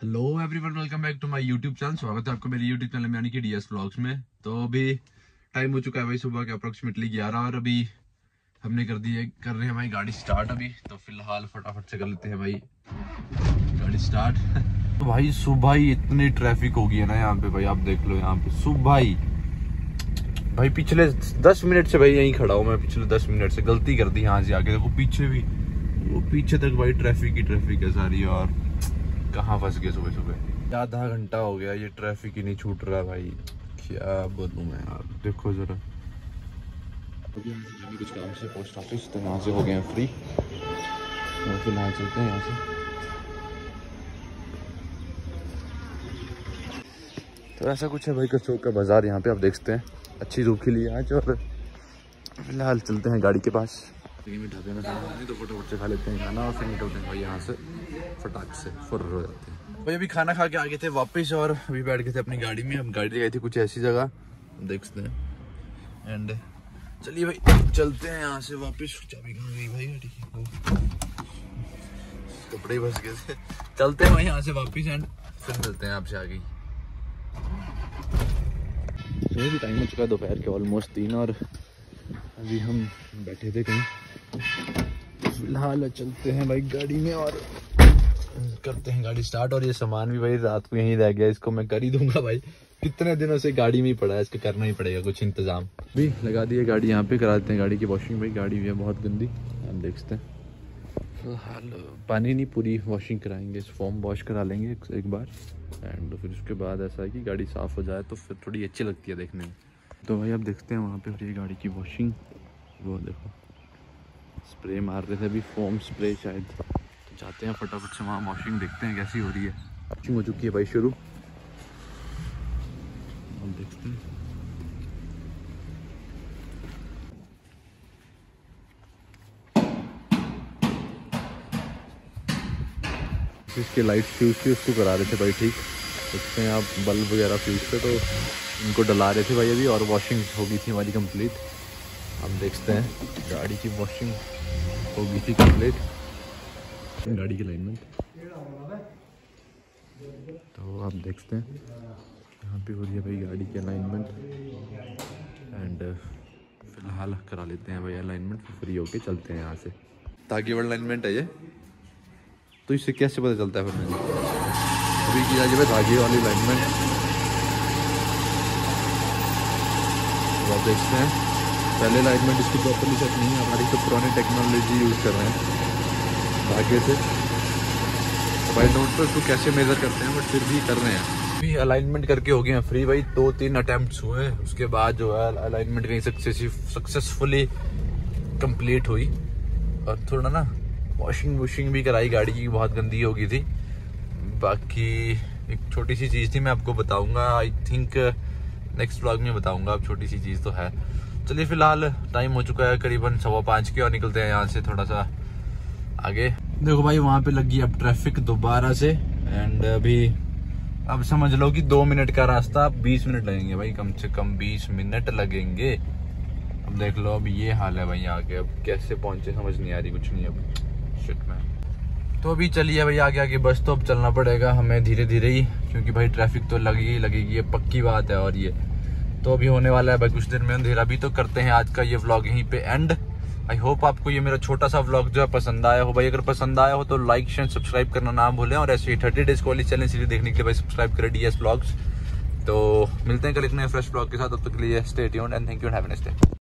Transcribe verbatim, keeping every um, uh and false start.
Hello everyone, welcome back to my YouTube channel. स्वागत है आपको मेरे यूट्यूब चैनल में यानी कि डीएस व्लॉग्स में। तो अभी टाइम हो चुका है भाई सुबह के अप्रोक्सीमेटली ग्यारह और अभी हमने कर दी है कर रहे हैं भाई गाड़ी स्टार्ट। अभी तो फिलहाल फटाफट से कर लेते हैं भाई गाड़ी स्टार्ट। तो भाई सुबह ही इतनी ट्रैफिक हो गई है ना यहाँ पे भाई, आप देख लो यहाँ पे सुबह ही भाई पिछले दस मिनट से भाई यहीं खड़ा हूँ मैं। पिछले दस मिनट से गलती कर दी यहाँ से आके, देखो पीछे भी वो पीछे तक भाई ट्रैफिक ही ट्रैफिक है सारी। और कहाँ फंस गए सुबह सुबह, आधा घंटा हो गया ये ट्रैफिक ही नहीं छूट रहा भाई, क्या बोलूं मैं यार। देखो जरा कुछ काम से पोस्ट ऑफिस, तो यहाँ से हो गए हैं फ्री और फिलहाल चलते हैं यहाँ से। तो ऐसा कुछ है भाई करसोग का बाजार, यहाँ पे आप देख सकते हैं। अच्छी धूप खिली है आज और फिलहाल चलते हैं गाड़ी के पास। में ढाबे में खाना नहीं तो फटाफट से खा लेते हैं खाना और फिर निकलते हैं भाई यहाँ से फटाक से फुर्र हो जाते हैं भाई। अभी खाना खा के आ गए थे वापस और अभी बैठ गए थे अपनी गाड़ी में। हम गाड़ी गई थी कुछ ऐसी जगह देख सकते हैं। एंड चलिए भाई चलते हैं यहाँ से वापस। चाबी कहाँ गई भाई गाड़ी की, कपड़े फंस गए थे। चलते हैं भाई यहाँ से वापस एंड फिर मिलते हैं आपसे आगे। तो भी टाइम हो चुका है दोपहर के ऑलमोस्ट तीन और अभी हम बैठे थे कहीं। फिलहाल चलते हैं भाई गाड़ी में और करते हैं गाड़ी स्टार्ट। और ये सामान भी भाई रात को यहीं रह गया, इसको मैं कर ही दूंगा भाई। कितने दिनों से गाड़ी में ही पड़ा है, इसका करना ही पड़ेगा कुछ इंतजाम। भी लगा दिए गाड़ी यहाँ पे, करा देते हैं गाड़ी की वॉशिंग भाई। गाड़ी भी है बहुत गंदी, आप देख सकते हैं। फिलहाल पानी नहीं पूरी वॉशिंग कराएंगे, इस फॉर्म वॉश करा लेंगे एक बार एंड फिर उसके बाद ऐसा है कि गाड़ी साफ़ हो जाए तो फिर थोड़ी अच्छी लगती है देखने में। तो भाई आप देखते हैं वहाँ पे हो रही है गाड़ी की वॉशिंग। वो देखो स्प्रे मार रहे थे अभी, फोम स्प्रे शायद। तो जाते हैं फटाफट से वहाँ वॉशिंग देखते हैं कैसी हो रही है। वॉशिंग हो चुकी है भाई शुरू, हम देखते हैं। इसके लाइट फ्यूज थी उसको करा रहे थे भाई ठीक। देखते हैं आप बल्ब वगैरह फ्यूज थे तो इनको डला रहे थे भाई अभी। और वॉशिंग हो गई थी हमारी कंप्लीट। हम देखते हैं गाड़ी की वॉशिंग हो गई थी कंप्लीट। गाड़ी की अलाइनमेंट तो आप देखते हैं यहाँ पे हो रही है भाई गाड़ी की अलाइनमेंट एंड फिलहाल करा लेते हैं भाई अलाइनमेंट। फ्री होके चलते हैं यहाँ से। ताकि वाला अलाइनमेंट है ये, तो इससे कैसे पता चलता है फिर मैंने अभी की जाए धागे वाली अलाइनमेंट। तो आप देखते हैं पहले अलाइनमेंट इसकी प्रॉपरली सेट नहीं है, हमारी तो पुरानी टेक्नोलॉजी यूज़ कर रहे हैं धागे से। तो भाई नोट पर इसको कैसे मेज़र करते हैं बट फिर भी कर रहे हैं। अभी अलाइनमेंट करके हो गए हैं फ्री भाई। दो तीन अटैम्प्ट्स हुए, उसके बाद जो है अलाइनमेंट कहीं सक्सेसिव सक्सेसफुली कंप्लीट हुई। और थोड़ा ना वॉशिंग वॉशिंग भी कराई गाड़ी की, बहुत गंदी हो गई थी। बाकी एक छोटी सी चीज़ थी, मैं आपको बताऊंगा आई थिंक नेक्स्ट व्लॉग में बताऊंगा। अब छोटी सी चीज़ तो है। चलिए फिलहाल टाइम हो चुका है करीबन सवा पाँच के और निकलते हैं यहाँ से थोड़ा सा आगे। देखो भाई वहाँ पे लगी अब ट्रैफिक दोबारा से एंड अभी अब समझ लो कि दो मिनट का रास्ता बीस मिनट लगेंगे भाई, कम से कम बीस मिनट लगेंगे। अब देख लो अब ये हाल है भाई आगे। अब कैसे पहुँचे समझ नहीं आ रही कुछ नहीं अब शिट में। तो अभी चलिए भाई आगे आगे बस तो अब चलना पड़ेगा हमें धीरे धीरे ही, क्योंकि भाई ट्रैफिक तो लगेगी लगेगी, ये पक्की बात है। और ये तो अभी होने वाला है भाई कुछ देर में अंधेरा भी। तो करते हैं आज का ये व्लॉग यहीं पे एंड। आई होप आपको ये मेरा छोटा सा व्लॉग जो है पसंद आया हो भाई। अगर पसंद आया हो तो लाइक शेयर सब्सक्राइब करना ना भूलें और ऐसे ही थर्टी डेज वाली चैलेंज सीरीज देखने के लिए भाई सब्सक्राइब करें डीएस व्लॉग्स। तो मिलते हैं कल एक नए फ्रेश व्लॉग के साथ, तब तक के लिए stay tuned and thank you and have a nice day.